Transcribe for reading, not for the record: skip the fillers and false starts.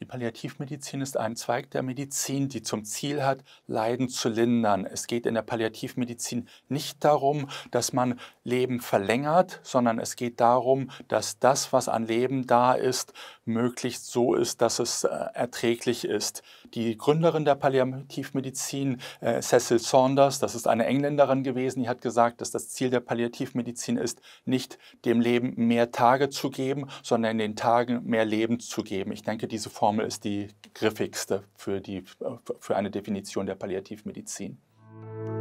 Palliativmedizin ist ein Zweig der Medizin, die zum Ziel hat, Leiden zu lindern. Es geht in der Palliativmedizin nicht darum, dass man Leben verlängert, sondern es geht darum, dass das, was an Leben da ist, möglichst so ist, dass es erträglich ist. Die Gründerin der Palliativmedizin, Cecil Saunders, das ist eine Engländerin gewesen, die hat gesagt, dass das Ziel der Palliativmedizin ist, nicht dem Leben mehr Tage zu geben, sondern in den Tagen mehr Leben zu geben. Ich denke, diese Formel ist die griffigste für eine Definition der Palliativmedizin.